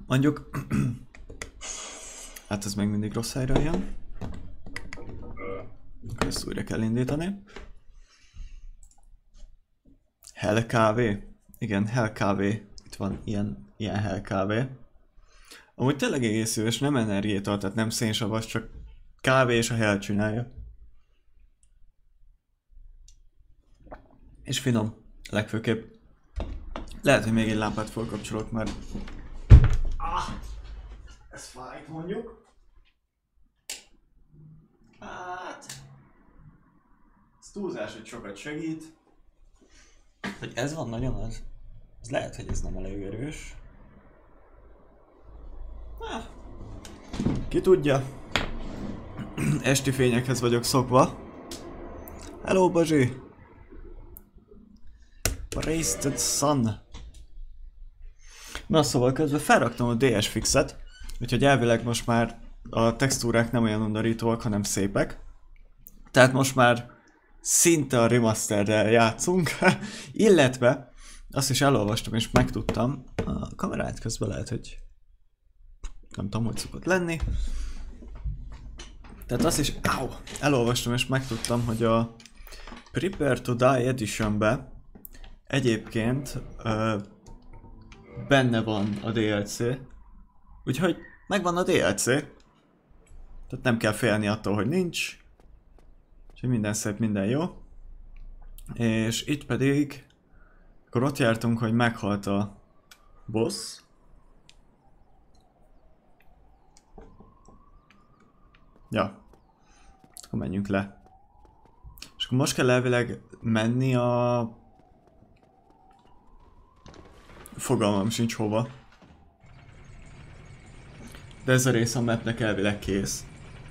Mondjuk... hát ez még mindig rossz helyre jön. Akkor ezt újra kell indítani. Hell kávé. Igen, hell kávé. Itt van ilyen hell kávé. Amúgy tényleg egész jó, és nem energiétal, tehát nem szénsavas, csak kávé és a hell csinálja. És finom, legfőképp. Lehet, hogy még egy lámpát felkapcsolok, mert... ez fájt mondjuk. Hát... ez túlzás, hogy sokat segít. Hogy ez van nagyon az. Ez lehet, hogy ez nem elég erős. Ki tudja. Esti fényekhez vagyok szokva. Hello, Bazsi! Wasted Sun. Na szóval közben felraktam a DS fixet, úgyhogy elvileg most már a textúrák nem olyan undorítóak, hanem szépek. Tehát most már szinte a remasterrel játszunk, illetve azt is elolvastam és megtudtam, a kamerát közben lehet, hogy nem tudom, hogy szokott lenni. Tehát azt is elolvastam és megtudtam, hogy a Prepare to Die Editionbe egyébként benne van a DLC, úgyhogy megvan a DLC, tehát nem kell félni attól, hogy nincs, úgyhogy minden szép, minden jó. És itt pedig, akkor ott jártunk, hogy meghalt a boss. Ja, akkor menjünk le. És akkor most kell elvileg menni a... fogalmam sincs hova. De ez a rész a mapnek elvileg kész.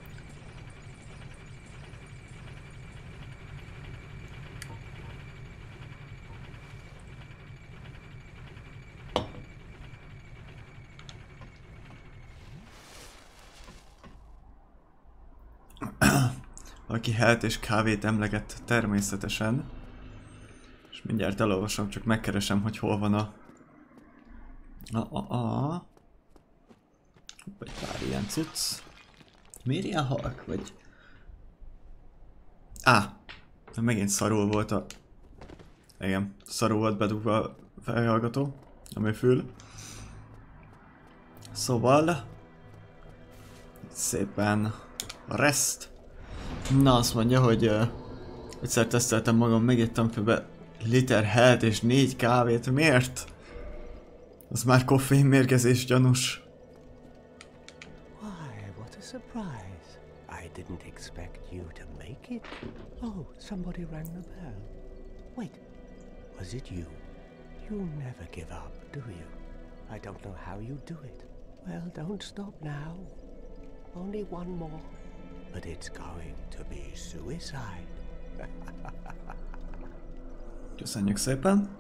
Aki helt és kávét emlegett természetesen. És mindjárt elolvasom, csak megkeresem, hogy hol van a... Vagy pár ilyen cucc. Miért ilyen halk? Vagy... megint szarul volt a... igen, szarul volt bedugva a felhallgató, ami fül. Szóval... szépen... a rest. Na, azt mondja, hogy... egyszer teszteltem magam, megittam kb. Liter helt és 4 kávét. Miért? Az már koffeinmérgezés gyanús. Why, what a surprise. I didn't expect you to make it. Oh, somebody rang the bell. Wait, was it you? You never give up, do you? I don't know how you do it. Well, don't stop now. Only one more. But it's going to be suicide. Köszönjük szépen.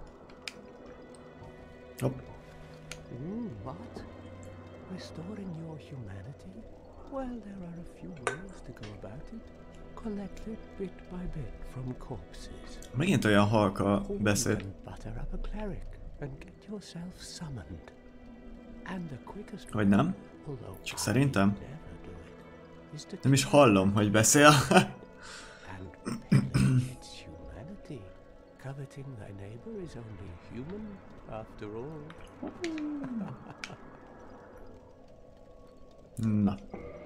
Hopp. What? Restoring your humanity? Well, there are a few ways to go about it. Collect it bit by bit from corpses. Megint olyan halka beszél. Butter up a cleric and get yourself summoned. And the quickest Vagy nem? Csak szerintem. is to Nem is hallom, hogy beszél. and it's humanity. Coveting thy neighbor is only human, after all. Na.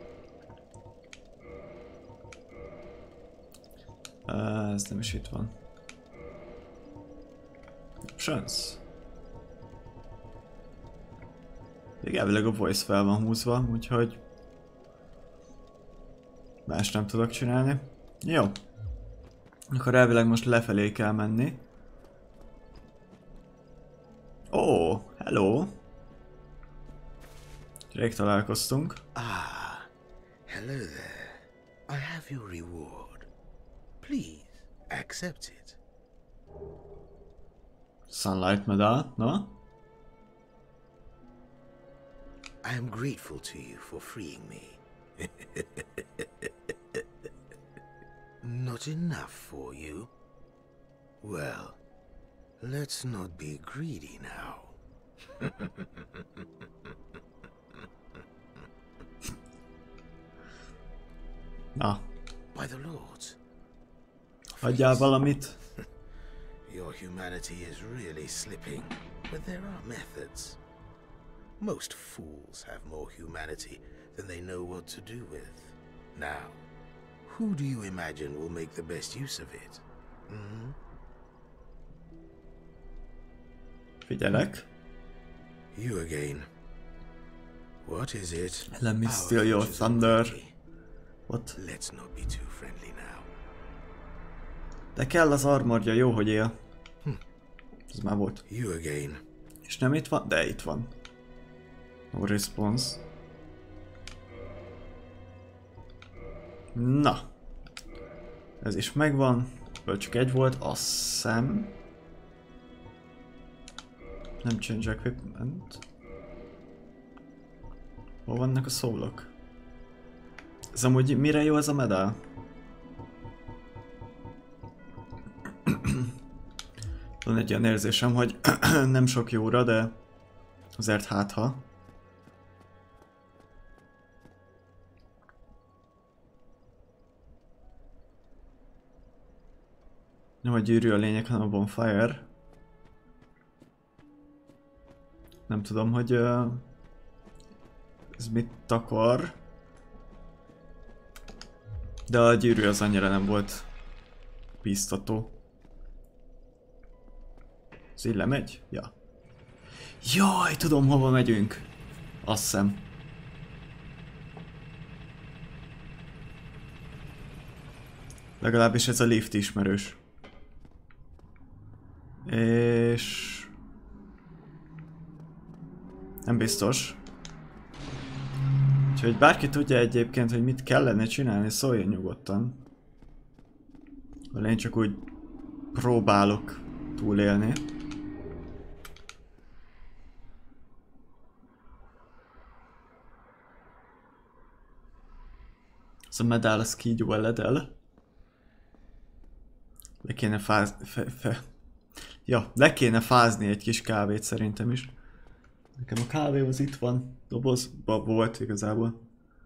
Ez nem is itt van. Options. Még elvileg a voice fel van húzva, úgyhogy más nem tudok csinálni. Jó. Akkor elvileg most lefelé kell menni. Ó, hello. Rég találkoztunk. Hello there. I have your reward. Please, accept it. Sunlight Medal, no? I am grateful to you for freeing me. Not enough for you? Well, let's not be greedy now. Na, By the lords. adjál valamit. Your humanity is really slipping, but there are methods. Most fools have more humanity than they know what to do with. Now, who do you imagine will make the best use of it? Hmm? Figyelek. You again. What is it? Let me Our steal your future's thunder. already. What? Let's not be too friendly now. De kell az armorja, jó, hogy él. Ez már volt. You again. És nem itt van? De itt van. No response. Na. Ez is megvan. Ebből csak egy volt, azt hiszem. Nem change equipment. Hol vannak a szólok? Ez amúgy mire jó ez a medál? Van egy olyan érzésem, hogy nem sok jóra, de azért hátha. Nem a gyűrű a lényeg, hanem a bonfire. Nem tudom, hogy ez mit akar. De a gyűrű az annyira nem volt bíztató. Ez így lemegy? Ja. Jaj, tudom hova megyünk. Azt hiszem. Legalábbis ez a lift ismerős. És... nem biztos. Úgyhogy bárki tudja egyébként, hogy mit kellene csinálni, szóljon nyugodtan. Mert én csak úgy próbálok túlélni. Ez a medál, az kígyó eledel. Le kéne le kéne fázni egy kis kávét szerintem is. Nekem a kávé az itt van, dobozban volt igazából.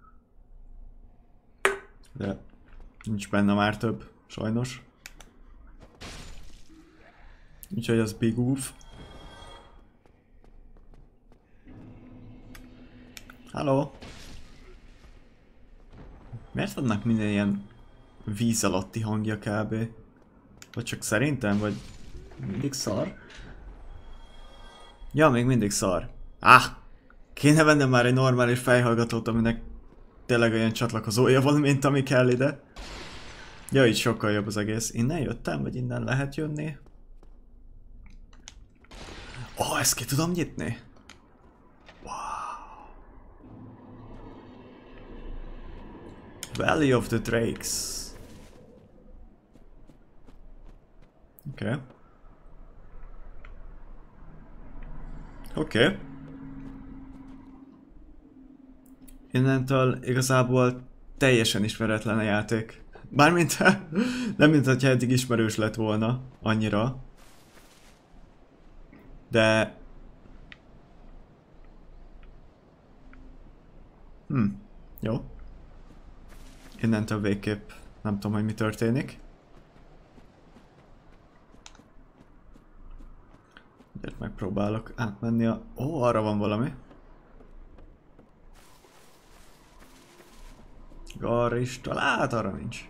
De nincs benne már több, sajnos. Úgyhogy az big oof. Halló? Miért adnak minden ilyen víz alatti hangja kb? Vagy csak szerintem, vagy mindig szar? Ja, még mindig szar. Kéne vennem már egy normális fejhallgatót, aminek tényleg olyan csatlakozója van, mint ami kell ide. Ja, így sokkal jobb az egész. Innen jöttem, vagy innen lehet jönni? Ezt ki tudom nyitni? Wow. Valley of the Drakes. Oké. Oké. Innentől igazából teljesen ismeretlen a játék. Bármint nem mint hogyha eddig ismerős lett volna annyira. De... jó. Innentől végképp nem tudom, hogy mi történik. Egyet megpróbálok átmenni a... arra van valami. Arra is talált, arra nincs.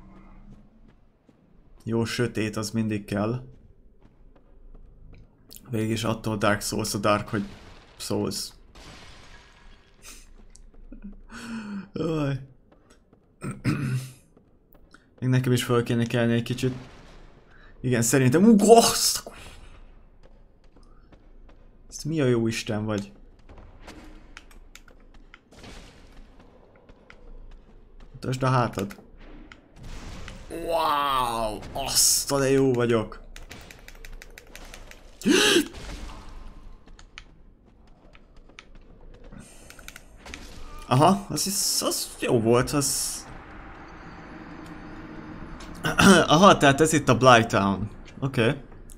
Jó sötét, az mindig kell. Végig attól Dark Souls a Dark, hogy Souls. Még nekem is fel kéne kelni egy kicsit. Igen, szerintem... Ezt mi a jó Isten vagy? Mutasd a hátad. Wow! Azt de jó vagyok. Aha, az jó volt, az... Aha, tehát ez itt a Blighttown. Oké.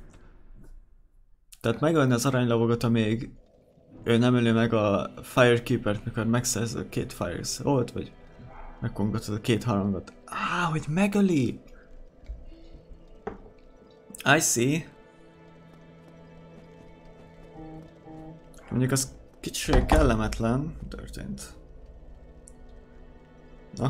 Tehát megölni az aranylavogot, amíg ő nem öli meg a Firekeepert, mikor megszerz a 2 Fire Sword, vagy Megkongatod a két harangot. Hogy megöli! I see. Mondjuk az kicsit kellemetlen történt. Na.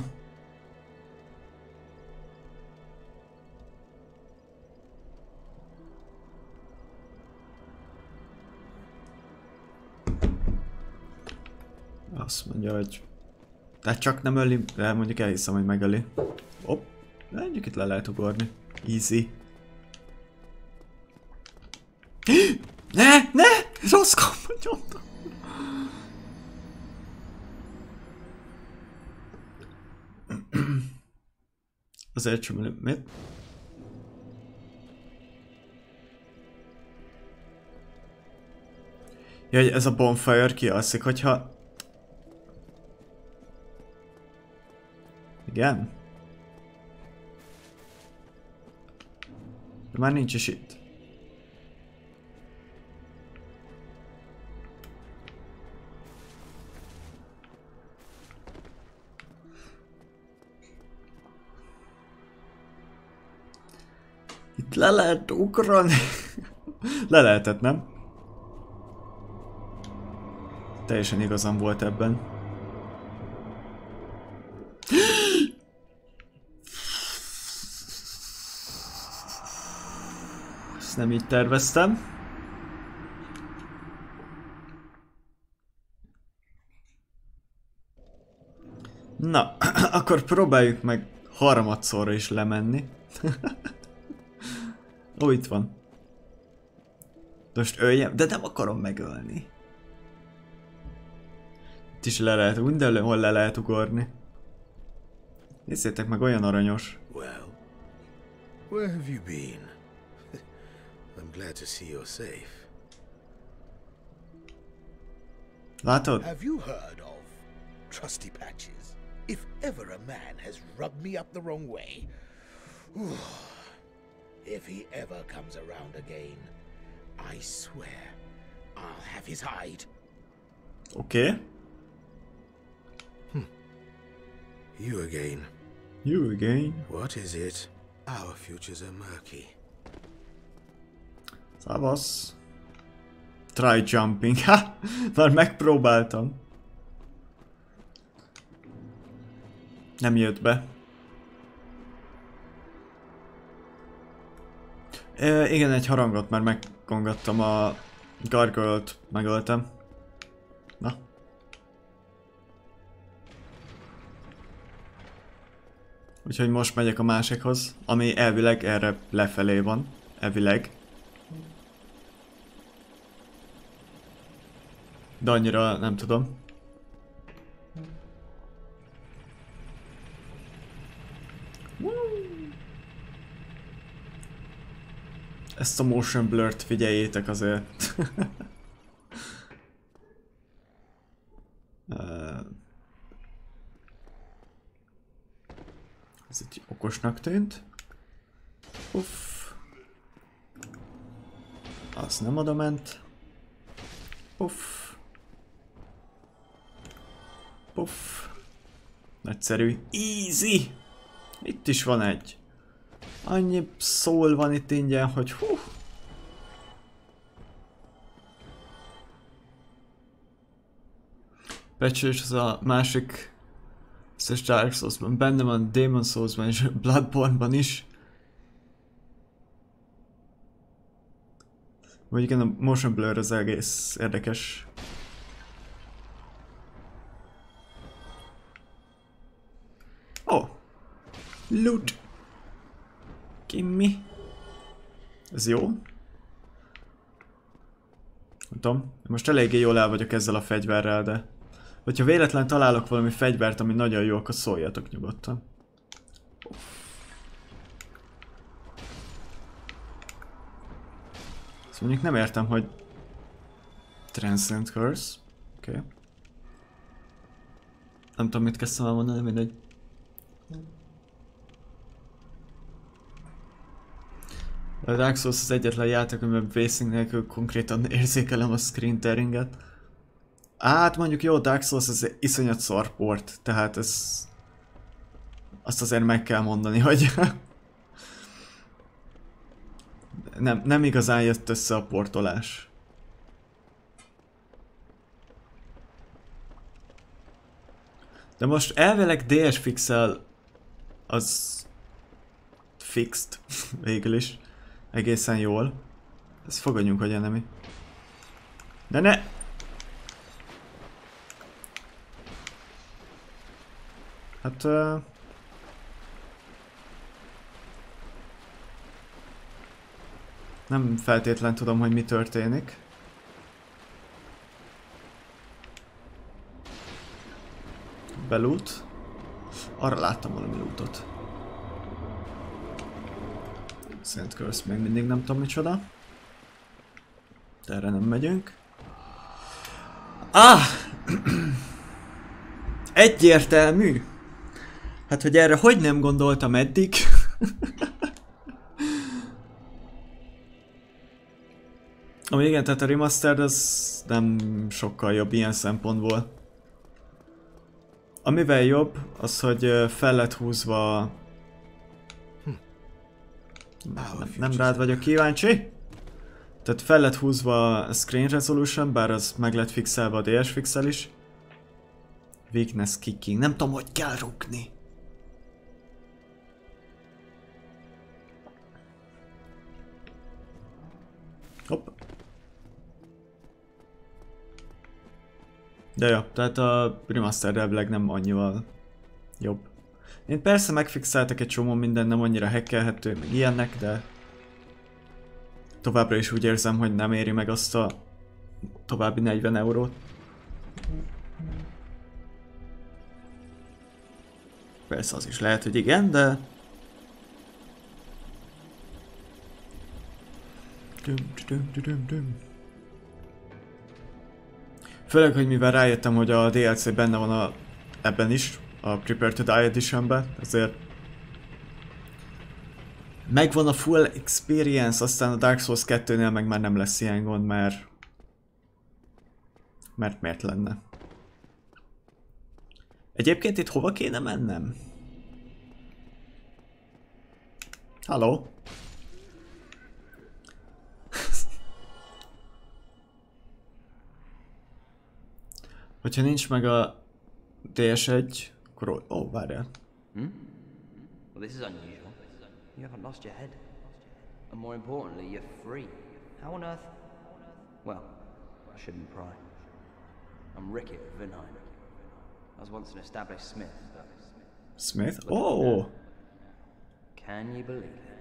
Azt mondja, hogy... Tehát csak nem öli, de mondjuk elhiszem, hogy megöli. Hopp. Mondjuk itt le lehet ugorni. Easy. Ne! Rossz kampot nyomtam. Azért sem mit? Ja, ez a bonfire kialszik, hogyha... Igen? De már nincs is itt. Itt le lehet ugrani. Le lehetett, nem? Teljesen igazam volt ebben. Ezt nem így terveztem. Na, akkor próbáljuk meg harmadszorra is lemenni. Ó, itt van. Most öljem, de nem akarom megölni. Itt is le lehet, mindenhol le lehet ugorni. Nézzétek meg, olyan aranyos. Well, where have you been? I'm glad to see you're safe. Látod? Have you heard of Trusty Patches? If ever a man has rubbed me up the wrong way, if he ever comes around again, I swear I'll have his hide. Okay. You again. You again. What is it? Our futures are murky. Szavasz. Try jumping. Ha! Már megpróbáltam. Nem jött be. Igen, egy harangot már megkongattam, a gargoyle-t megöltem. Na. Úgyhogy most megyek a másikhoz, ami elvileg erre lefelé van. Elvileg. De annyira nem tudom. Ezt a motion blur-t figyeljétek azért. Ez egy okosnak tűnt. Uff. Az nem oda ment. Uff. Uff. Nagyszerű. Easy! Itt is van egy. Annyi szól van itt ingyen, hogy hú. Becsülés az a másik összes Dark Souls-ban, benne van Demon Souls-ban és Bloodborne-ban is. Vagy igen, a motion blur az egész érdekes. Oh! Loot! Gimme! Ez jó? Nem tudom, most eléggé jól el vagyok ezzel a fegyverrel, de... Hogyha véletlen találok valami fegyvert, ami nagyon jó, akkor szóljatok nyugodtan. Ezt mondjuk nem értem, hogy... Transcend Curse. Oké. Okay. Nem tudom, mit kezdtem elmondani, mindegy. A Dark Souls az egyetlen játék, amiben pacing nélkül konkrétan érzékelem a screen tearinget. Hát mondjuk jó, Dark Souls az iszonyat szarport, tehát ez... azt azért meg kell mondani, hogy nem igazán jött össze a portolás. De most elvileg DS Fixel az fixed végül is egészen jól. Ezt fogadjunk, hogy enemi. De ne! Hát... nem feltétlen tudom, hogy mi történik. Belút. Arra láttam valami lootot. Szent Curse még mindig nem tudom micsoda. De erre nem megyünk. Ah! Egyértelmű! Hát, hogy erre hogy nem gondoltam eddig? Ami igen, tehát a remastered az nem sokkal jobb ilyen szempontból. Amivel jobb, az, hogy fel lett húzva... Nem rád vagyok kíváncsi. Tehát fel lett húzva a screen resolution, bár az meg lett fixelve a DS Fixel is. Weakness kicking. Nem tudom, hogy kell rúgni. Hopp. De jó, tehát a remastered elvileg nem annyival jobb. Én persze megfixeltek egy csomó minden, nem annyira hackelhető, meg ilyenek, de továbbra is úgy érzem, hogy nem éri meg azt a további 40 eurót. Persze az is lehet, hogy igen, de... Főleg, hogy mivel rájöttem, hogy a DLC benne van ebben is, a Prepare to Die Editionben, ezért megvan a full experience, aztán a Dark Souls 2-nél meg már nem lesz ilyen gond, mert miért lenne? Egyébként itt hova kéne mennem? Halló? Hogyha nincs meg a DS1, akkor... Ó, várjál. Well, this is unusual. You haven't lost your head. And more importantly, you're free. How on earth? Well, I shouldn't pry. I'm Rickett of Vinheim. I was once an established smith, but... Smith? Oh! Can you believe it?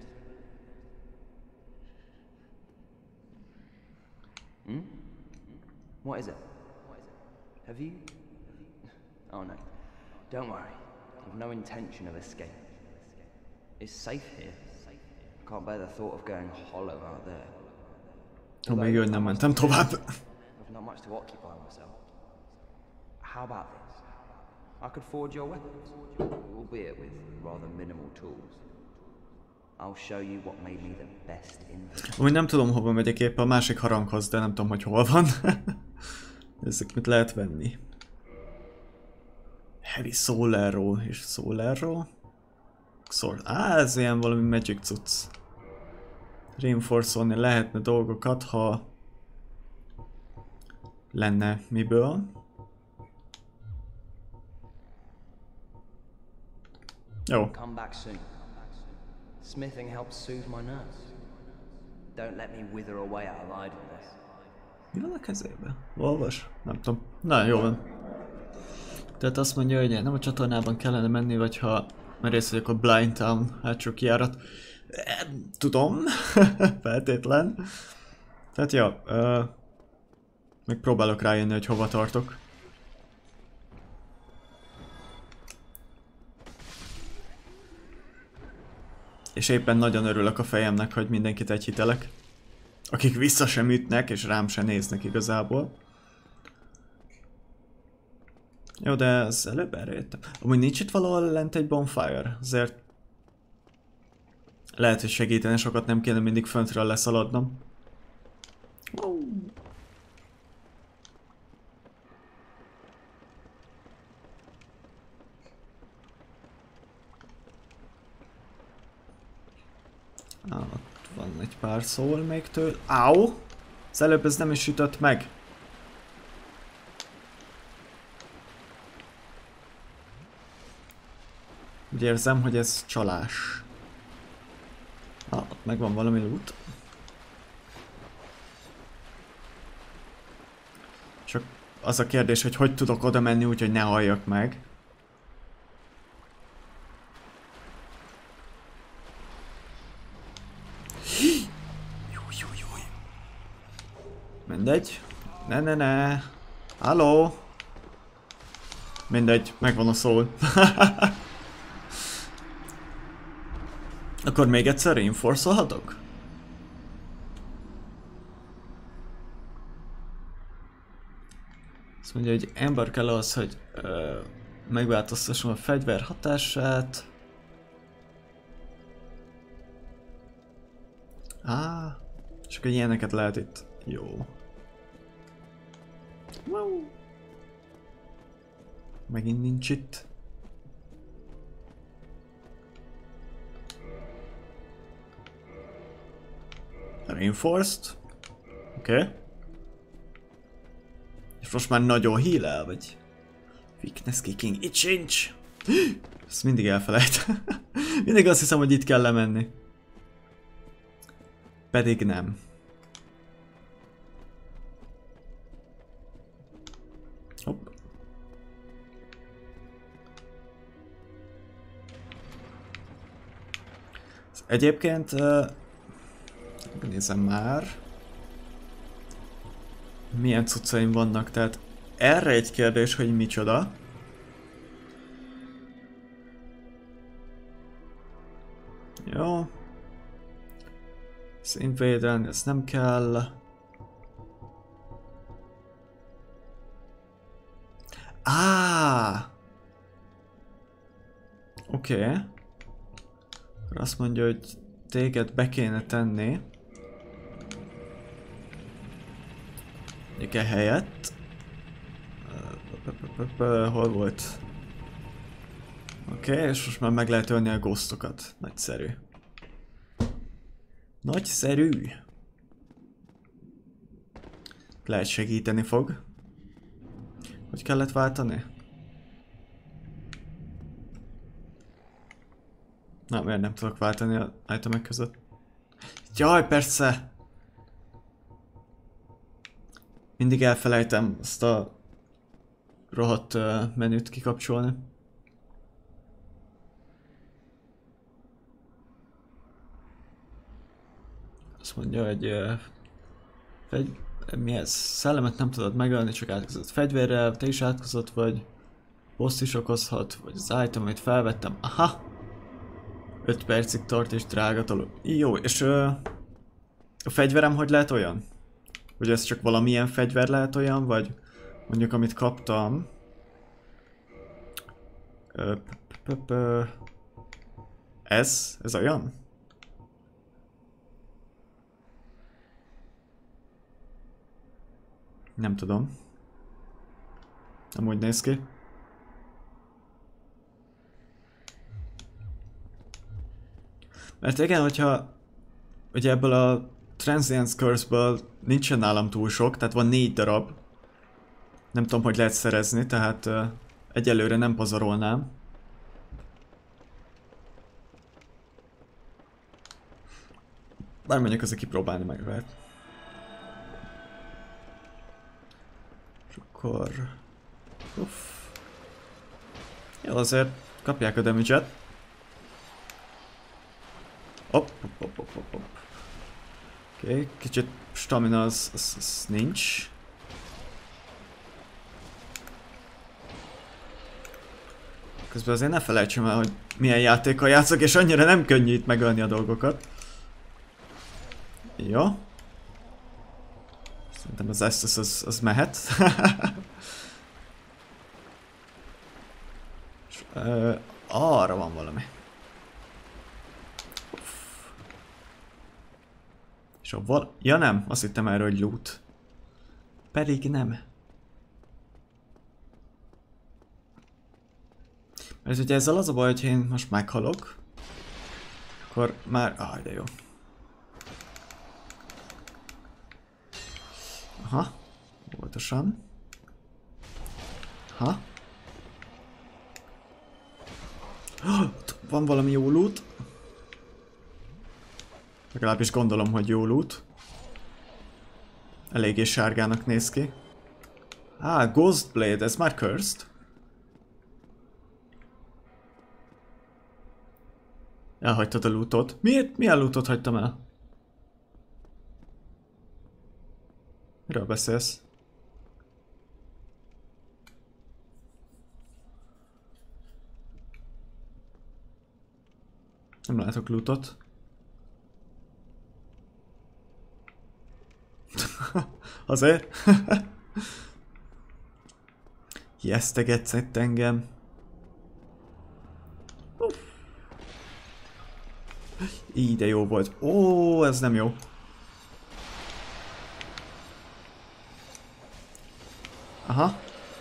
What is it? Have you... Oh no. Don't worry. I've no intention of escape. It's safe here. I can't bear the thought of going hollow out there. Ó, még jön, nem mentem tovább. I've not much to occupy myself. How about this? I could forge your weapons, albeit with rather minimal tools. I'll show you what made me the best in... Úgy nem tudom, hova megyek épp a másik haranghoz, de nem tudom, hogy hol van. Ezek mit lehet venni? Heavy Soul Arrow és Soul Arrow. Ez ilyen valami magic cucc. Reinforce-olni lehetne dolgokat, ha lenne miből. Jó. Come back soon. Smithing helps soothe my nerves. Don't let me wither away out of idleness. Mi van a kezébe? Olvas? Nem tudom. Na, jó van. Tehát azt mondja, hogy nem a csatornában kellene menni, vagy ha merész vagyok a Blind Town hátsó kijárat. Tudom. Feltétlen. Tehát ja, meg próbálok rájönni, hogy hova tartok. És éppen nagyon örülök a fejemnek, hogy mindenkit egyhitelek. Akik vissza sem ütnek, és rám sem néznek igazából. Jó, de az előbb erre jöttem. Amúgy nincs itt valahol lent egy bonfire, azért lehet, hogy segítene sokat, nem kéne mindig föntről leszaladnom. Van egy pár szól még tőle. Áó! Az előbb ez nem is ütött meg. Úgy érzem, hogy ez csalás. Ott megvan valami loot. Csak az a kérdés, hogy tudok oda menni úgy, hogy ne halljak meg. Mindegy. Ne. Halló? Mindegy, megvan a szól. Akkor még egyszer reinforce-olhatok? Azt mondja, hogy ember kell az, hogy megváltoztassam a fegyver hatását. És akkor ilyeneket lehet itt. Jó. Wow. Megint nincs itt. Reinforced. Oké. És most már nagyon heal-el, vagy? Weakness kicking. Itt sincs! Ezt mindig elfelejt. Mindig azt hiszem, hogy itt kell lemenni. Pedig nem. Hopp. Egyébként nézem már, milyen cuccaim vannak, tehát erre egy kérdés, hogy micsoda. Jó. Színvédelni, ez nem kell. Oké. Azt mondja, hogy téged be kéne tenni. Igen, helyett. Hol volt? Oké, és most már meg lehet ölni a ghostokat. Nagyszerű. Nagyszerű. Lehet segíteni fog. Hogy kellett váltani? Na, miért nem tudok váltani az itemek között? Jaj, persze! Mindig elfelejtem azt a rohadt menüt kikapcsolni. Azt mondja, hogy mi ez? Szellemet nem tudod megölni, csak átkozott fegyverrel, te is átkozott vagy. Boss is okozhat, vagy az item, amit felvettem. Aha! 5 percig tart és drága toló. Jó, és a fegyverem hogy lehet olyan? Hogy ez csak valamilyen fegyver lehet olyan, vagy mondjuk amit kaptam. Ez olyan? Nem tudom. Nem úgy néz ki. Mert igen, hogyha ugye ebből a Transience Curse-ből nincsen nálam túl sok, tehát van 4 darab. Nem tudom, hogy lehet szerezni, tehát egyelőre nem pazarolnám. Bár mondjuk azért kipróbálni meg lehet. És akkor... Uff. Jó, azért kapják a damage-et. Hopp. Oké, kicsit stamina az nincs. Közben azért ne felejtsem el, hogy milyen játékkal játszok, és annyira nem könnyű itt megölni a dolgokat. Jó. Szerintem az Estus az mehet. És, arra van valami. És ja nem, azt hittem erről, hogy loot. Pedig nem. Mert ugye ezzel az a baj, hogy én most meghalok, akkor már... de jó. Aha. Óvatosan. Aha. Van valami jó loot. Legalábbis gondolom, hogy jó loot. Eléggé sárgának néz ki. Ghost Blade, ez már cursed. Elhagytad a lootot. Miért? Milyen lootot hagytam el? Miről beszélsz? Nem látok lootot. Azért? Ijesztegetsz itt engem. Így de jó volt. Ó, ez nem jó. Aha.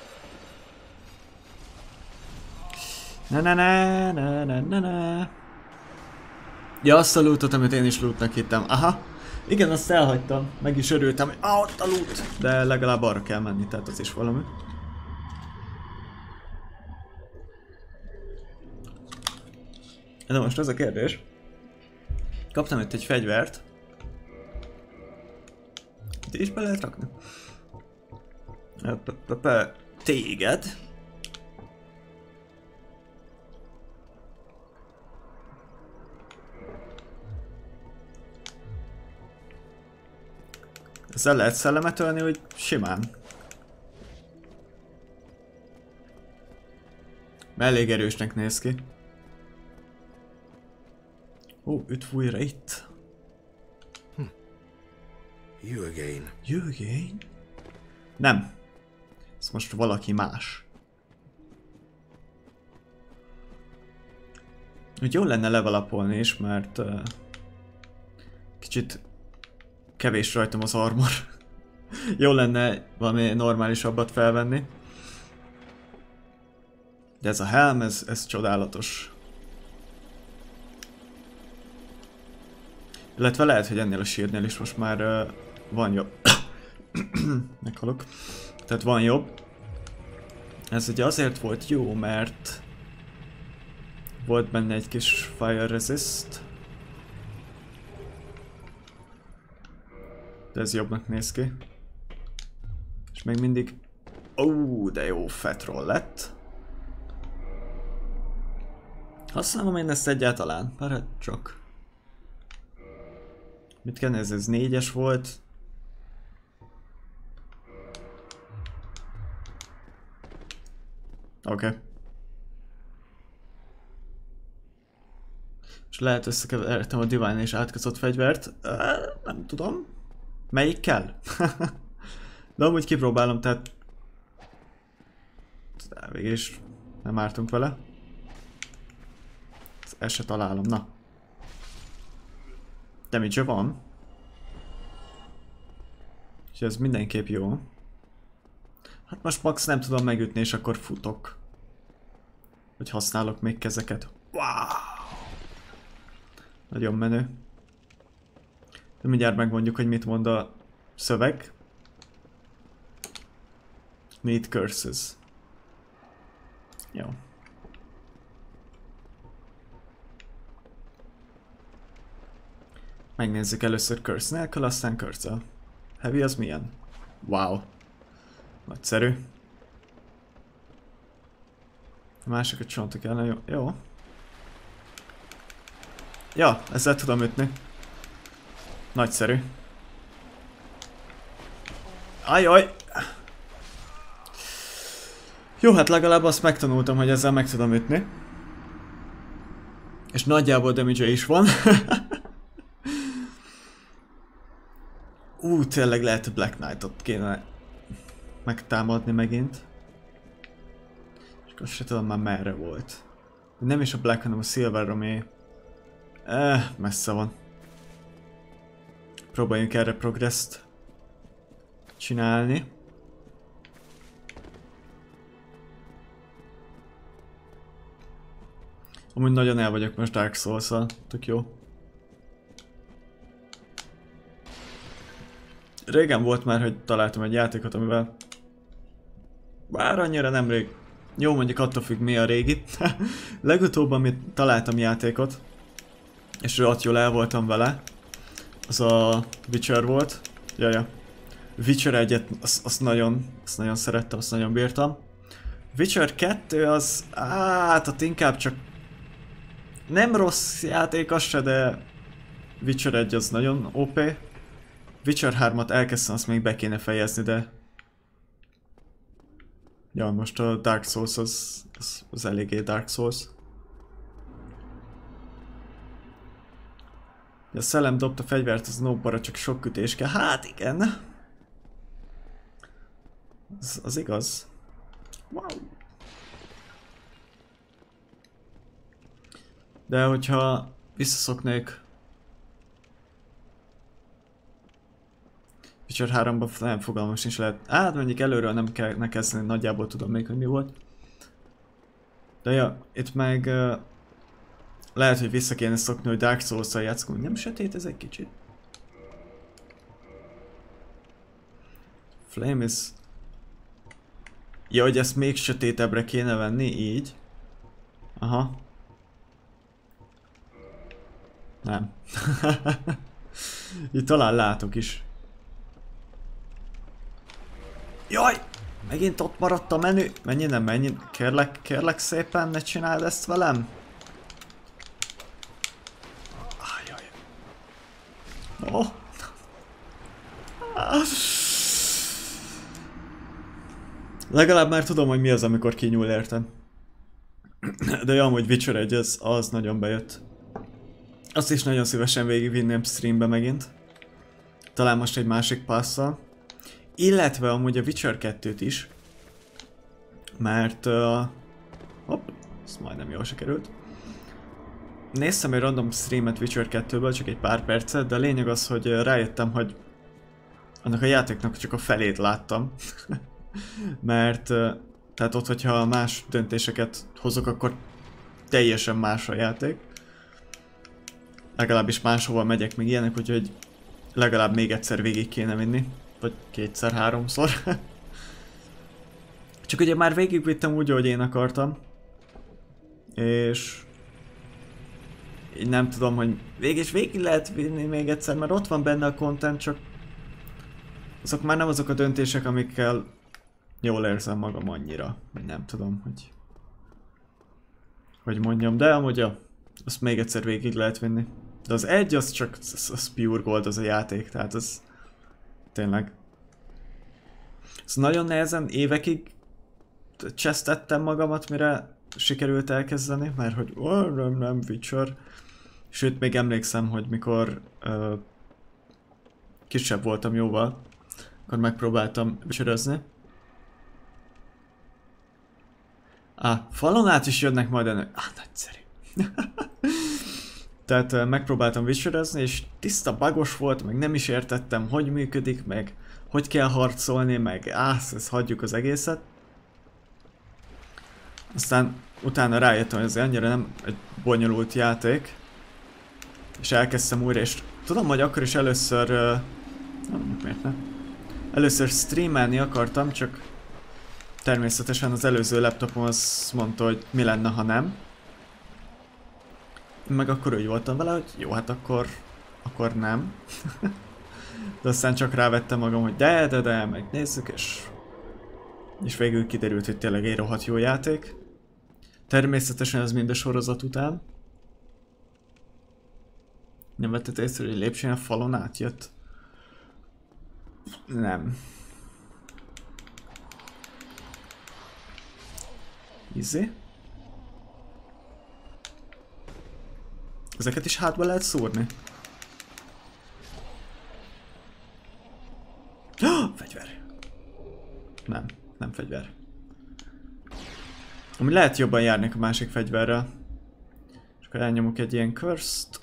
Na. Ja, azt a lootot, amit én is lootnak hittem. Aha. Igen, azt elhagytam. Meg is örültem, hogy ott a loot. De legalább arra kell menni, tehát az is valami. De most az a kérdés. Kaptam itt egy fegyvert. Itt is be lehet rakni? Téged. Ezzel lehet szellemet ölni, hogy simán. Elég erősnek néz ki. Ó, üdv újra itt. You again. You again? Nem. Ez most valaki más. Úgy jó lenne level upolni is, mert kicsit kevés rajtam az armor. Jó lenne valami normálisabbat felvenni. De ez a helm, ez csodálatos. Illetve lehet, hogy ennél a shieldnél is most már van jobb. Meghalok. Tehát van jobb. Ez ugye azért volt jó, mert volt benne egy kis fire resist. De ez jobbnak néz ki. És még mindig... Ó, de jó fetrol lett. Használom én ezt egyáltalán? Már csak. Mit kell ez? Ez 4-es volt. Oké. És lehet összekevertem a Divine és átkozott fegyvert. Nem tudom. Melyik kell? De amúgy kipróbálom, tehát... Végig is nem ártunk vele. Ezt se találom, na. Damage van. És ez mindenképp jó. Hát most max nem tudom megütni, és akkor futok. Hogy használok még kezeket. Wow! Nagyon menő. De mindjárt megmondjuk, hogy mit mond a szöveg. Need curses. Jó. Megnézzük először curse nélkül, aztán curse-el. Heavy az milyen? Wow. Nagyszerű. A másikat csontok kellene, jó? Jó. Ja, ezzel tudom ütni. Nagyszerű. Ajaj! Jó, hát legalább azt megtanultam, hogy ezzel meg tudom ütni. És nagyjából damage is van. Tényleg lehet, hogy Black Knight-ot kéne megtámadni megint. És azt se tudom már merre volt. Nem is a Black, hanem a Silver, ami... messze van. Próbáljunk erre progresszt csinálni. Amúgy nagyon el vagyok most Dark Souls-al, tök jó. Régen volt már, hogy találtam egy játékot, amivel... Bár annyira nemrég. Jó, mondjuk attól függ, mi a régi. Legutóbb, amit találtam játékot, és rohadt jól el voltam vele, az a Witcher volt. Jaja. Witcher 1-et, azt nagyon szerettem, azt nagyon bírtam. Witcher 2 az... hát inkább csak... Nem rossz játék az se, de... Witcher 1 az nagyon OP. Witcher 3-at elkezdtem, azt még be kéne fejezni, de... Ja, most a Dark Souls az eléggé Dark Souls. A szellem dobta fegyvert, az nóbara csak sok ütés kell. Hát igen. Az igaz. Wow. De hogyha visszaszoknék Witcher 3-ban nem fogalmam sincs lehet. Hát mondjuk előről nem kell kezdeni, nagyjából tudom még, hogy mi volt. De ja, itt meg lehet, hogy vissza kéne szokni, hogy Dark Souls-szal játszunk. Nem sötét ez egy kicsit? Flame is... Ja, hogy ezt még sötétebbre kéne venni, így. Aha. Nem. Itt talán látok is. Jaj! Megint ott maradt a menü. Menj nem, menj. Kérlek szépen, ne csináld ezt velem. Ajaj. Oh. Legalább már tudom, hogy mi az, amikor kinyúl értem. De jó, amúgy Witcher 1 az nagyon bejött. Azt is nagyon szívesen végigvinném streambe megint. Talán most egy másik passzal. Illetve amúgy a Witcher 2-t is. Mert... hopp, ez majdnem jól sikerült. Néztem egy random streamet Witcher 2-ből, csak egy pár percet, de a lényeg az, hogy rájöttem, hogy annak a játéknak csak a felét láttam. Mert tehát ott, hogyha más döntéseket hozok, akkor teljesen más a játék. Legalábbis máshova megyek még ilyenek, úgyhogy legalább még egyszer végig kéne vinni. Vagy kétszer-háromszor. Csak ugye már végigvittem úgy, ahogy én akartam. És... így nem tudom, hogy végig lehet vinni még egyszer, mert ott van benne a content, csak... azok már nem azok a döntések, amikkel jól érzem magam annyira. Nem tudom, hogy mondjam, de amúgy ja, azt még egyszer végig lehet vinni. De az egy, az csak az pure gold az a játék, tehát az tényleg. Ez nagyon nehezen évekig csesztettem magamat, mire sikerült elkezdeni, mert hogy nem Witcher. Sőt, még emlékszem, hogy mikor kisebb voltam jóval, akkor megpróbáltam Witcherezni. Falon át is jönnek majd ennek. Nagyszerű. Tehát megpróbáltam Witcherezni, és tiszta bugos volt, meg nem is értettem, hogy működik, meg hogy kell harcolni, meg ezt hagyjuk az egészet. Aztán utána rájöttem, hogy ez annyira nem egy bonyolult játék. És elkezdtem újra, és tudom, hogy akkor is először... miért ne? Először streamelni akartam, csak természetesen az előző laptopom azt mondta, hogy mi lenne, ha nem. Meg akkor úgy voltam vele, hogy jó, hát akkor nem. De aztán csak rávettem magam, hogy de, megnézzük, és végül kiderült, hogy tényleg egy rohadt jó játék. Természetesen ez mind a sorozat után. Nem vetted észre, hogy lépcsőn a falon átjött? Nem. Easy. Ezeket is hátba lehet szúrni. Fegyver. Nem fegyver. Ami lehet jobban járnék a másik fegyverrel. És akkor elnyomok egy ilyen curse-t.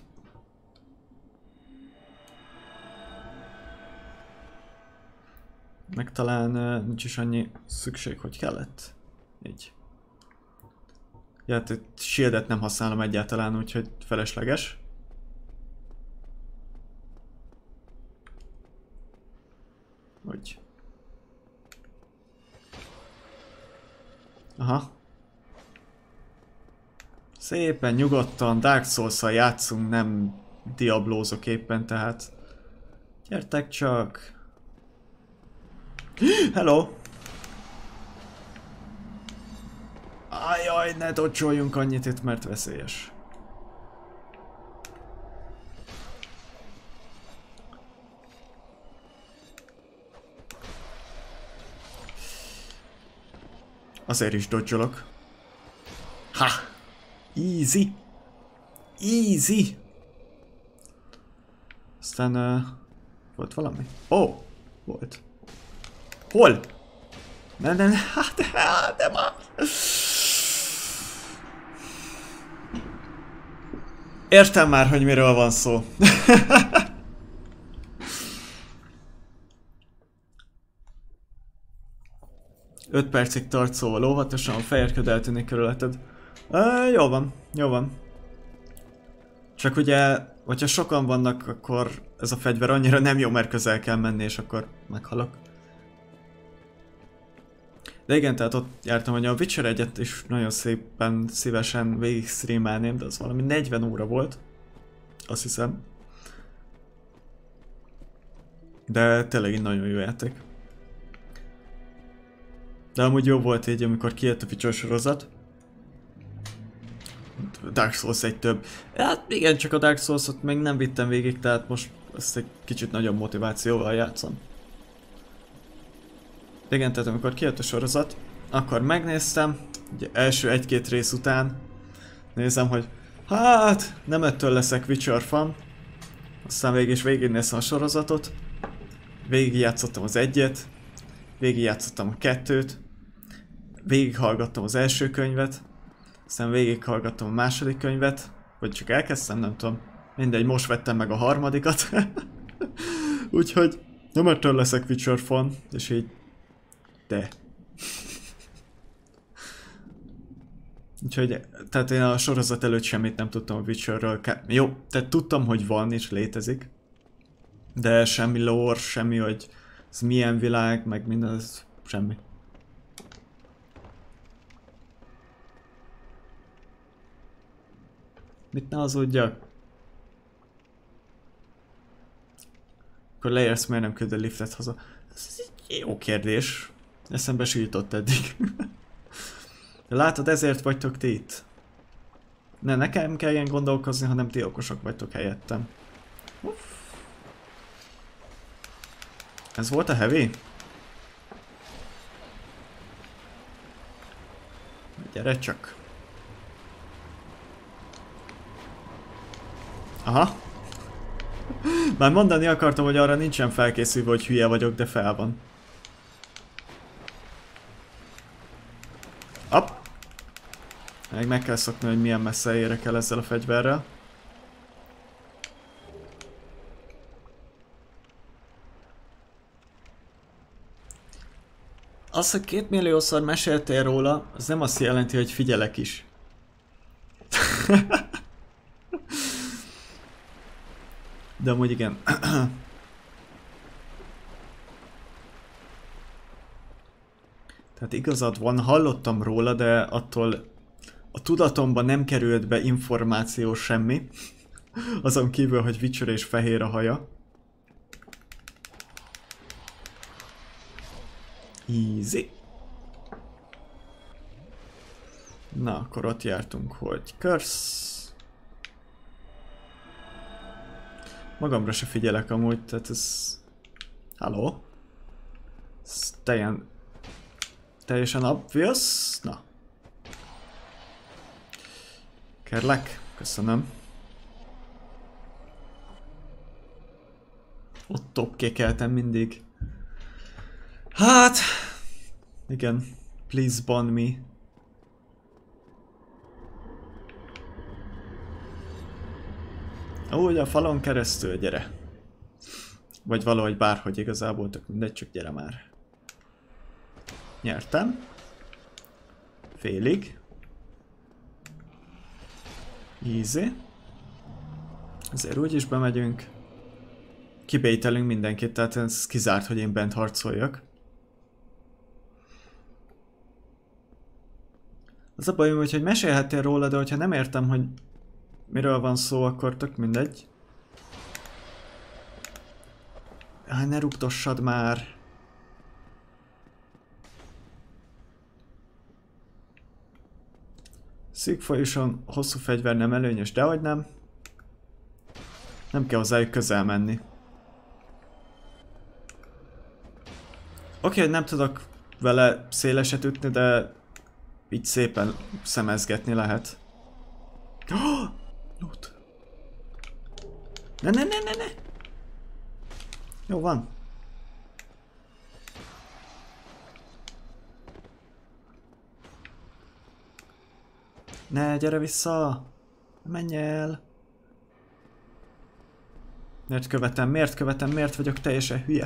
Meg talán nincs is annyi szükség, hogy kellett. Így. Ja, hát itt shieldet nem használom egyáltalán, úgyhogy felesleges. hogy... Aha. Szépen, nyugodtan, Dark Souls-szal játszunk, nem diablózok éppen, tehát... Gyertek csak! Hello! Ajaj, ne docsoljunk annyit itt, mert veszélyes. Azért is dodge-olok. Ha! Easy! Easy! Aztán... volt valami? Oh! Volt. Hol? Ne, de már! Értem már, hogy miről van szó. 5 percig tart, szóval óvatosan, a fehérköd eltűnik körülötted. Jó van, jó van. Csak ugye, hogyha sokan vannak, akkor ez a fegyver annyira nem jó, mert közel kell menni, és akkor meghalok. De igen, tehát ott jártam, hogy a Witcher 1-et is nagyon szépen, szívesen végig streamelném, de az valami 40 óra volt. Azt hiszem. De tényleg egy nagyon jó játék. De amúgy jó volt így, amikor kijött a Witcher sorozat. Dark Souls egy több. Hát igen, csak a Dark Souls-ot még nem vittem végig, tehát most ezt egy kicsit nagyobb motivációval játszom. De igen, tehát amikor kijött a sorozat, akkor megnéztem, ugye első 1-2 rész után nézem, hogy hát nem ettől leszek Witcher fan. Aztán végig is végignéztem a sorozatot, végigjátszottam az 1-et, végigjátszottam a 2-t, végighallgattam az első könyvet, aztán végighallgattam a második könyvet, vagy csak elkezdtem, nem tudom. Mindegy, most vettem meg a harmadikat. Úgyhogy nem ettől leszek Witcher fan, és így de. Úgyhogy, tehát én a sorozat előtt semmit nem tudtam a Witcherről. Jó, tehát tudtam, hogy van és létezik. De semmi lore, semmi, hogy ez milyen világ, meg minden, ez semmi. Mit ne hazudjak? Akkor leérsz, miért nem küld a liftet haza? Ez egy jó kérdés. Eszembe se jutott eddig. De látod, ezért vagytok ti itt. Ne nekem kelljen gondolkozni, hanem ti okosok vagytok helyettem. Uff. Ez volt a heavy? Gyere csak. Aha. Már mondani akartam, hogy arra nincsen felkészülve, hogy hülye vagyok, de fel van. Hopp. Még meg kell szokni, hogy milyen messze érek el ezzel a fegyverrel. Az, hogy 2 milliószor meséltél róla, az nem azt jelenti, hogy figyelek is. De amúgy igen. Tehát igazad van, hallottam róla, de attól a tudatomba nem került be információ semmi. Azon kívül, hogy Witcher és fehér a haja. Easy. Na, akkor ott jártunk, hogy Curse. Magamra se figyelek amúgy, tehát ez... Halló? Ez teljesen obvious? Na. Kérlek, köszönöm. Ott topkékeltem mindig. Hát... Igen. Please ban me. Úgy a falon keresztül, gyere. Vagy valahogy bárhogy igazából, tök mindegy, csak gyere már. Nyertem. Félig. Easy. Azért úgyis bemegyünk. kibételünk mindenkit, tehát ez kizárt, hogy én bent harcoljak. Az a bajom, hogy mesélhettél róla, de hogyha nem értem, hogy miről van szó, akkor tök mindegy. Ne rúgdossad már! Szűk folyosón hosszú fegyver nem előnyös, dehogy nem. Nem kell hozzájuk közel menni. Oké, hogy nem tudok vele széleset ütni, de így szépen szemezgetni lehet. Oh! Loot. Ne! Jó van. Ne, gyere vissza! Menj el! Miért követem? Miért vagyok teljesen hülye?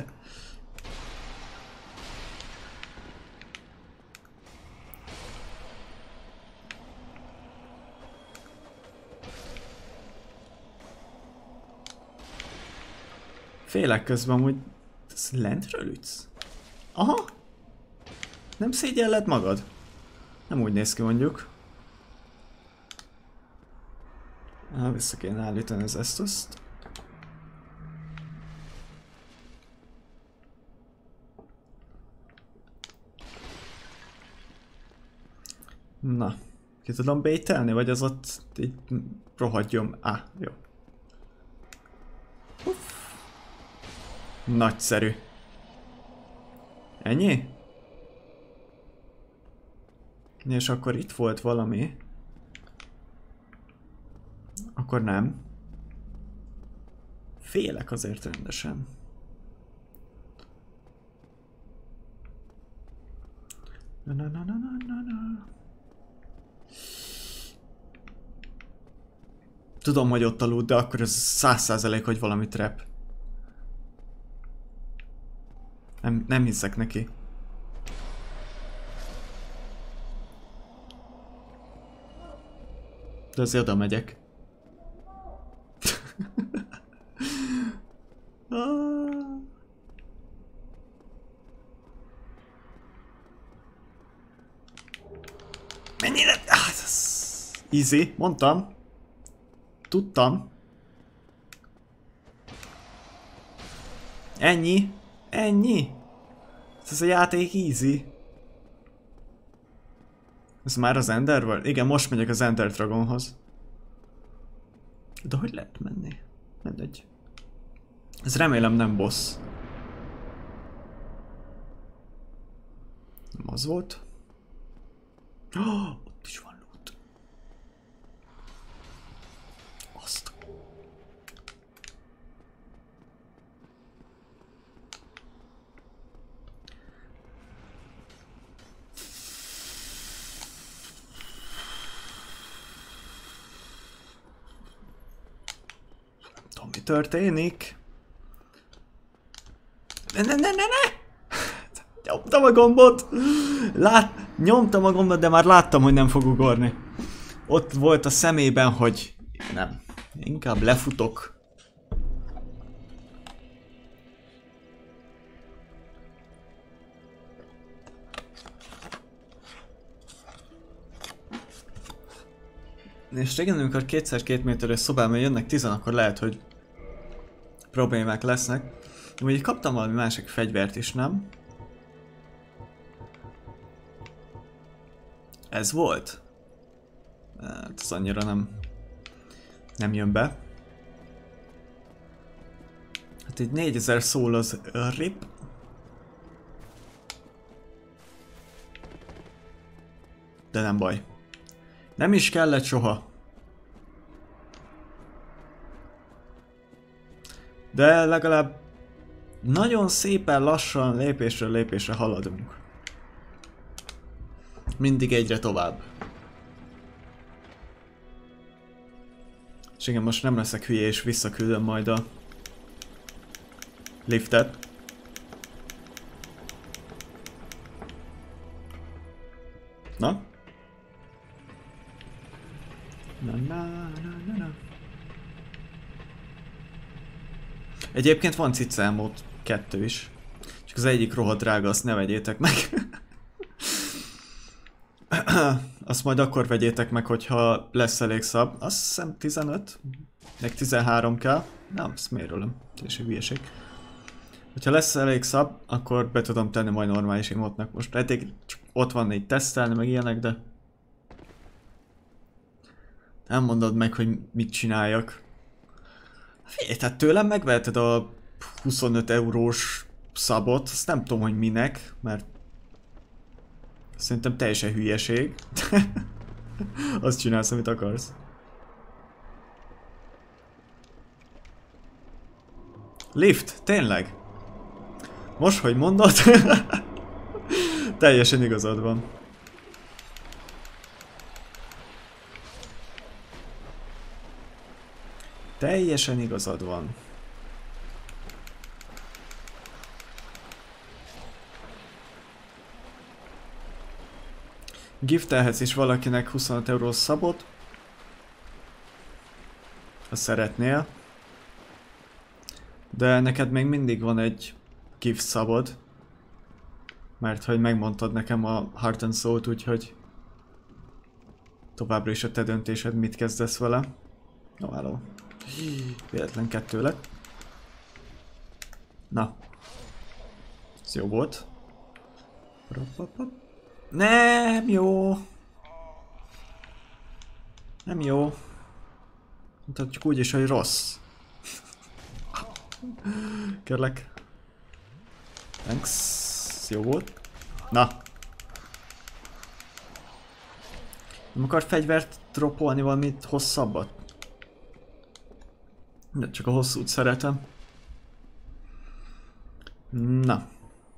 Félek közben, hogy ez lentről ütsz? Aha! Nem szégyelled magad? Nem úgy néz ki mondjuk. Vissza kéne állítani az ezt-azt. Na, ki tudom baitelni, vagy az ott így rohadjon? Jó. Uff. Nagyszerű. Ennyi? És akkor itt volt valami. Akkor nem. Félek azért rendesen. Na. Tudom, hogy ott a loot, de akkor ez 100%, hogy valami trap. Nem hiszek neki. De azért oda megyek. Mennyire? Easy, mondtam. Tudtam. Ennyi. Ez a játék easy. Ez már az Ender World? Igen, most megyek az Ender Dragonhoz. De hogy lehet menni? Mindegy. Ez remélem nem boss. Nem az volt. Ott is van loot. Azt. Tudom, mi történik? Ne! Nyomtam a gombot! Nyomtam a gombot, de már láttam, hogy nem fog ugorni. Ott volt a szemében, hogy nem. Inkább lefutok. És igen, amikor 2x2 méteres szobában jönnek 10, akkor lehet, hogy problémák lesznek. Ugye kaptam valami másik fegyvert is, nem? Ez volt? Hát ez annyira nem jön be. Hát így 4000 szól az rip. De nem baj. Nem is kellett soha. De legalább nagyon szépen lassan, lépésről lépésre haladunk. Mindig egyre tovább. És igen, most nem leszek hülye és visszaküldöm majd a liftet. Na? Na. Egyébként van cicelmód 2 is. Csak az egyik rohadt drága, azt ne vegyétek meg. Azt majd akkor vegyétek meg, hogyha lesz elég szab. Azt hiszem 15, meg 13 kell. Nem, ezt mérülöm. Teljesen hülyeség. Hogyha lesz elég szab, akkor be tudom tenni majd normális emotnak. Most eddig csak ott van így tesztelni, meg ilyenek, de... Nem mondod meg, hogy mit csináljak. Figyelj, tehát tőlem megveheted a 25 eurós szabot, azt nem tudom, hogy minek, mert szerintem teljesen hülyeség. Azt csinálsz, amit akarsz. Lift, tényleg? Most, hogy mondod? Teljesen igazad van. Teljesen igazad van. Giftelhetsz is valakinek 25 eurós szabot. Ha szeretnél. De neked még mindig van egy gift szabod. Mert hogy megmondtad nekem a Heart and Soul-t, úgyhogy továbbra is a te döntésed, mit kezdesz vele. No, hello. Véletlen 2 lett. Na. Ez jó volt. Nem jó. Nem jó. Mondhatjuk úgy is, hogy rossz. Kérlek. Thanks. Jó volt. Na. Nem akar fegyvert dropolni valamit hosszabbat? De csak a hosszút szeretem. Na.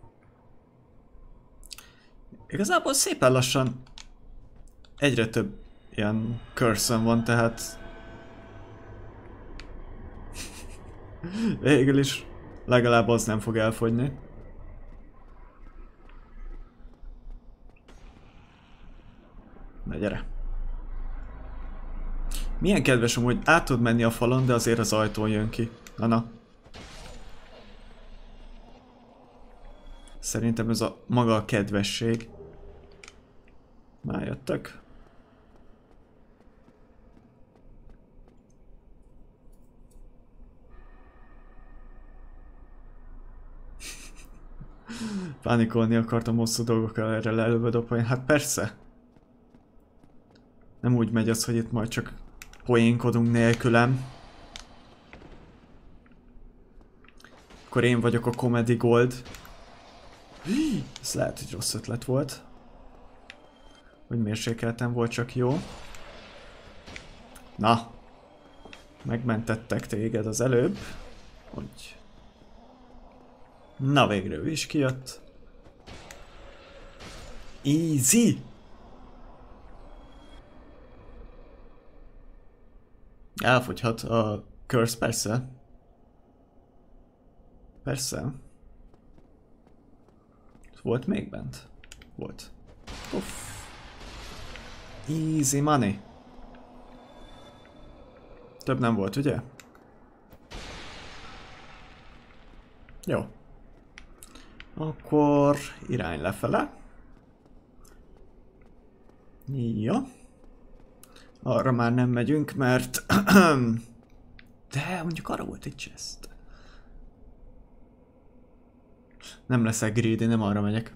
Igazából szépen lassan egyre több ilyen curse-ön van, tehát végül is legalább az nem fog elfogyni. Na gyere. Milyen kedves amúgy, át tud menni a falon, de azért az ajtón jön ki. Na. Szerintem ez a maga a kedvesség. Már jöttök. Pánikolni akartam hosszú dolgokkal, erre lelőve dobni. Hát persze. Nem úgy megy az, hogy itt majd csak poénkodunk nélkülem. Akkor én vagyok a Comedy Gold. Ez lehet, hogy rossz ötlet volt. Hogy mérsékeltem volt, csak jó. Na. Megmentettek téged az előbb. Hogy... Na végre ő is kijött. Easy! Elfogyhat a curse, persze. Persze. Volt még bent? Volt. Uff. Easy money. Több nem volt, ugye? Jó. Akkor irány lefele. Jó. Arra már nem megyünk, mert... De mondjuk arra volt egy chest. Nem leszek greedy, nem arra megyek.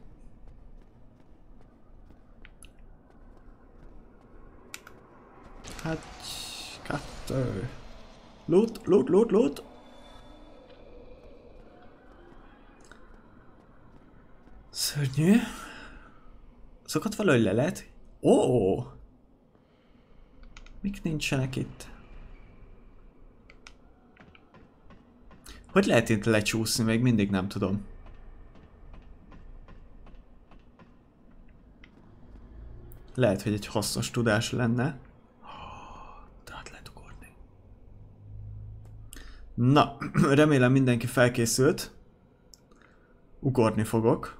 Hát... 2... Loot! Szörnyű. Azokat valahogy le lehet... Ó! Mik nincsenek itt? Hogy lehet itt lecsúszni? Még mindig nem tudom. Lehet, hogy egy hasznos tudás lenne. De hát lehet ugorni. Na, remélem mindenki felkészült. Ugorni fogok.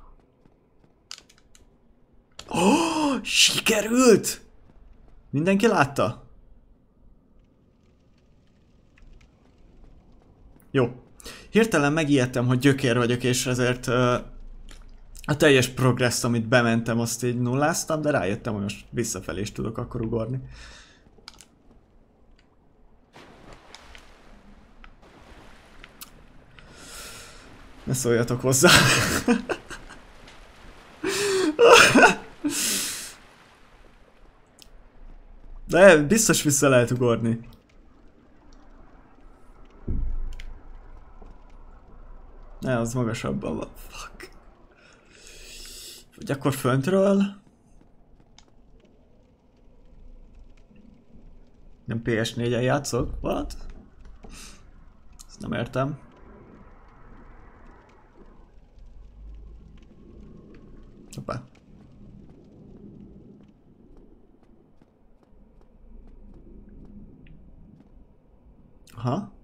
Oh, sikerült! Mindenki látta? Jó. Hirtelen megijedtem, hogy gyökér vagyok, és ezért a teljes progresszt, amit bementem, azt így nulláztam, de rájöttem, hogy most visszafelé is tudok akkor ugorni. Ne szóljatok hozzá. De biztos vissza lehet ugorni. Ne, az magasabban van. Fuck. Vagy akkor föntről? Nem PS4-en játszok? What? Ezt nem értem. Hoppá. Aha.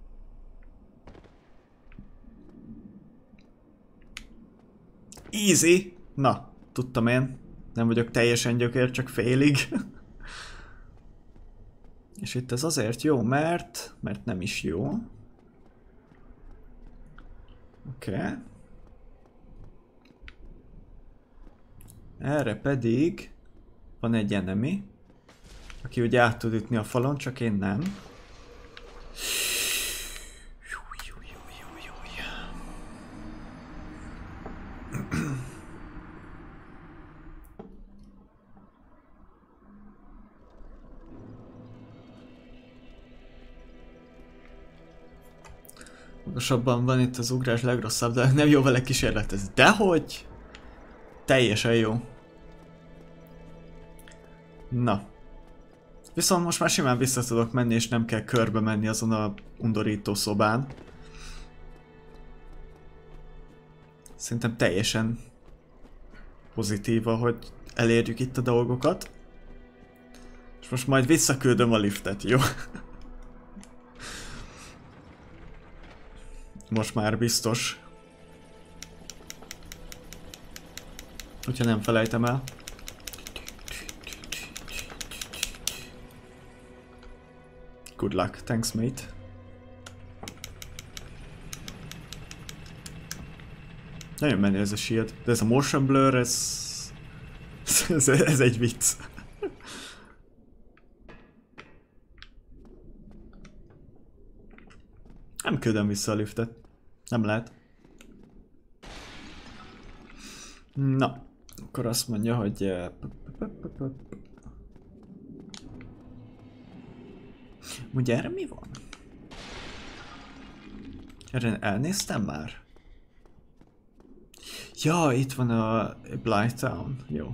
Easy! Na, tudtam én. Nem vagyok teljesen gyökér, csak félig. És itt ez azért jó, mert nem is jó. Oké. Erre pedig van egy enemy, aki ugye át tud ütni a falon, csak én nem. Magasabban van itt az ugrás legrosszabb, de nem jó vele kísérletezni. Dehogy? Teljesen jó. Na. Viszont most már simán vissza tudok menni, és nem kell körbe menni azon a undorító szobán. Szerintem teljesen pozitív, hogy elérjük itt a dolgokat. És most majd visszaküldöm a liftet, jó? Most már biztos. Hogyha nem felejtem el. Good luck, thanks mate. Nagyon menő ez a shield, de ez a motion blur, ez egy vicc. Nem küldöm vissza a liftet. Nem lehet. Na, akkor azt mondja, hogy... Ugye erre mi van? Erre elnéztem már? Ja, itt van a Blighttown. Jó.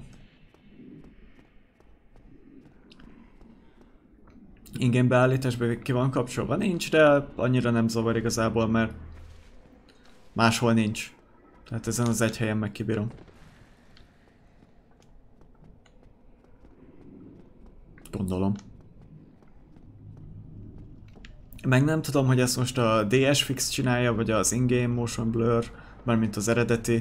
Ingame beállításban ki van kapcsolva? Nincs, de annyira nem zavar igazából, mert máshol nincs. Tehát ezen az egy helyen meg kibírom. Gondolom. Meg nem tudom, hogy ezt most a DS Fix csinálja, vagy az in-game motion blur, mármint az eredeti.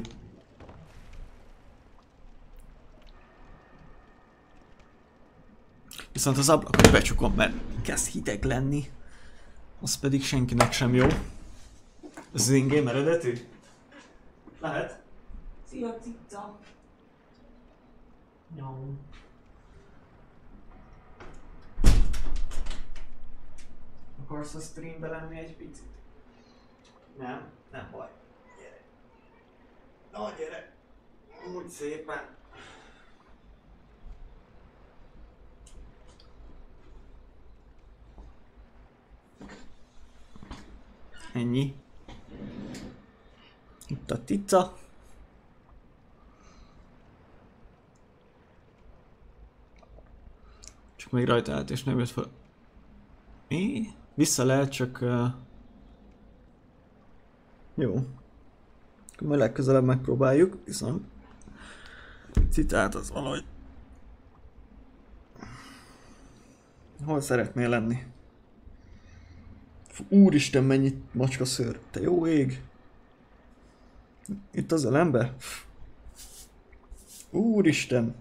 Viszont az ablakot becsukom, mert kezd hideg lenni. Az pedig senkinek sem jó. Ez az in-game eredetű? Lehet? Szia, cica! Nyom. Akarsz a streambe lenni egy picit? Nem? Nem baj. Gyere. Na, gyere. Úgy szépen. Ennyi. Itt a tica. Csak még rajta állt és nem jött fel. Mi? Vissza lehet, csak... Jó. Akkor majd legközelebb megpróbáljuk, viszont... Citát az valahogy... Hol szeretnél lenni? Úristen, mennyi macska szőr. Te jó ég! Itt az elembe? Úristen!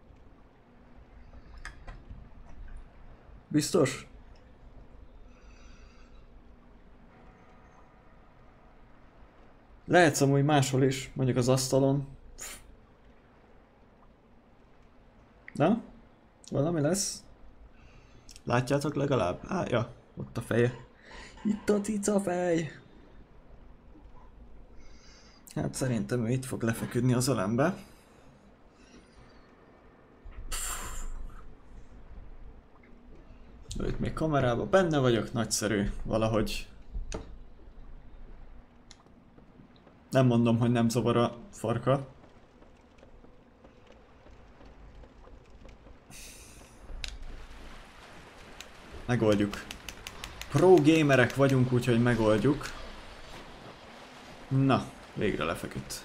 Biztos? Lehetsz amúgy máshol is, mondjuk az asztalon. Na? Valami lesz? Látjátok legalább? Á, ja, ott a feje. Itt a cica fej! Hát szerintem ő itt fog lefeküdni az ölembe. Itt még kamerában benne vagyok, nagyszerű, valahogy. Nem mondom, hogy nem zavar a farka. Megoldjuk. Pro gamerek vagyunk, úgyhogy megoldjuk. Na, végre lefeküdt.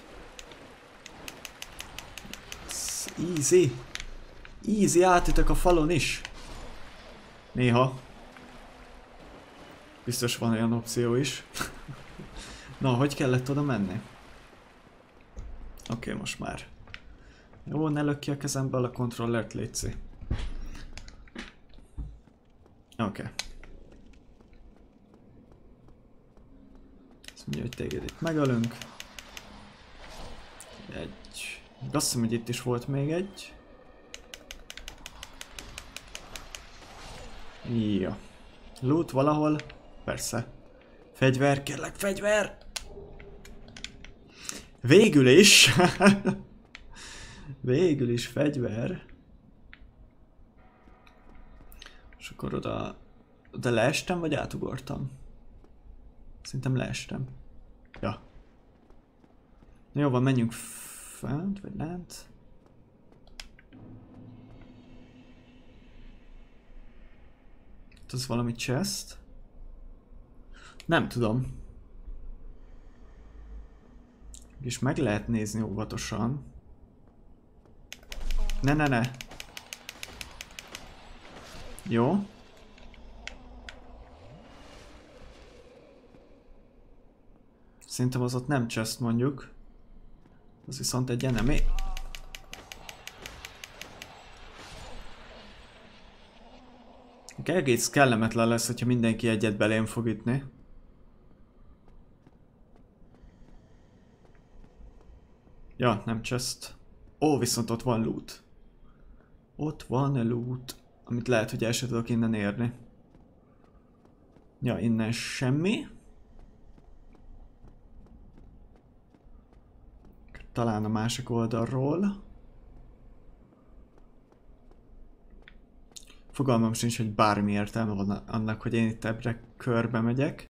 Easy. Easy, átütök a falon is. Néha. Biztos van olyan opció is. Na, hogy kellett oda menni? Oké, most már. Jó, ne lök ki a kezemből a kontrollert, létszi. Oké. Azt mondja, hogy téged itt megölünk. Egy. Azt hiszem, hogy itt is volt még egy. Ja. Loot valahol? Persze. Fegyver, kérlek, fegyver! Végül is! Végül is fegyver. És akkor oda leestem, vagy átugortam? Szerintem leestem. Ja. Jó van, menjünk fent, vagy lent. Ez valami chest? Nem tudom. És meg lehet nézni óvatosan. Ne. Jó. Szerintem az ott nem chest mondjuk. Az viszont egy enemy. Egész kellemetlen lesz, hogyha mindenki egyet belém fog ütni. Ja, nem chest. Ó, viszont ott van loot. Ott van loot, amit lehet, hogy el sem tudok innen érni. Ja, innen semmi. Talán a másik oldalról. Fogalmam sincs, hogy bármi értelme van annak, hogy én itt ebbre körbe megyek.